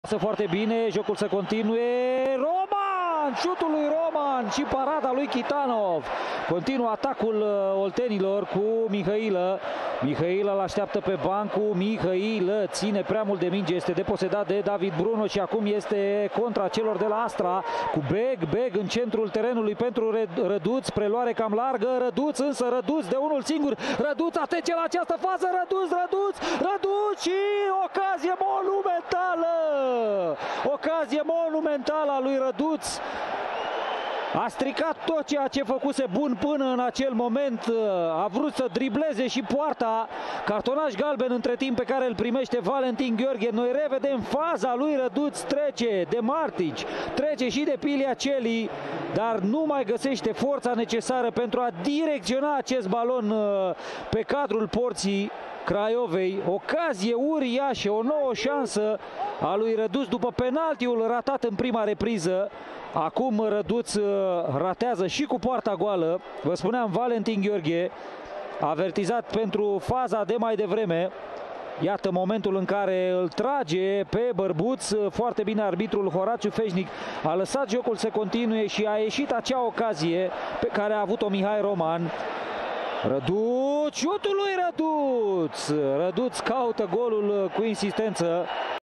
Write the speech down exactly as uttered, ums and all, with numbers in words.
Foarte bine, jocul să continue. Roman! Șutul lui Roman și parada lui Chitanov. Continuă atacul oltenilor cu Mihailă. Mihailă l-așteaptă pe bancu. Mihailă ține prea mult de minge, este deposedat de David Bruno și acum este contra celor de la Astra cu Beg. Beg în centrul terenului pentru Răduț. Preluare cam largă. Răduț însă, Răduț de unul singur. Răduț atrece la această fază. Răduț, Răduț, Răduț și ocazie monumentală. Ocazie monumentală a lui Răduț. A stricat tot ceea ce făcuse bun până în acel moment. A vrut să dribleze și poarta. Cartonaj galben între timp pe care îl primește Valentin Gheorghe. Noi revedem faza lui Răduț. Trece de Martici, trece și de Piliaceli, dar nu mai găsește forța necesară pentru a direcționa acest balon pe cadrul porții Craiovei. Ocazie uriașă, o nouă șansă a lui Răduț după penaltiul ratat în prima repriză. Acum Răduț ratează și cu poarta goală. Vă spuneam, Valentin Gheorghe avertizat pentru faza de mai devreme. Iată momentul în care îl trage pe Bărbuț. Foarte bine arbitrul Horaciu Feșnic a lăsat jocul să continue și a ieșit acea ocazie pe care a avut-o Mihai Roman. Răduț, șutul lui Răduț. Răduț caută golul cu insistență.